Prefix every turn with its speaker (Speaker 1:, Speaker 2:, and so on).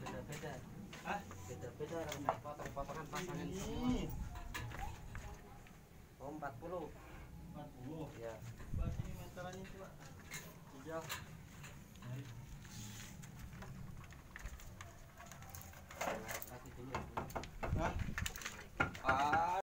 Speaker 1: beda-beda.
Speaker 2: Hah?
Speaker 1: Beda-beda orang saya potong-potongan pasangan semua.
Speaker 2: Ini
Speaker 1: Oh 40.
Speaker 2: 40.
Speaker 1: Ya.
Speaker 2: Berarti meterannya cuma 3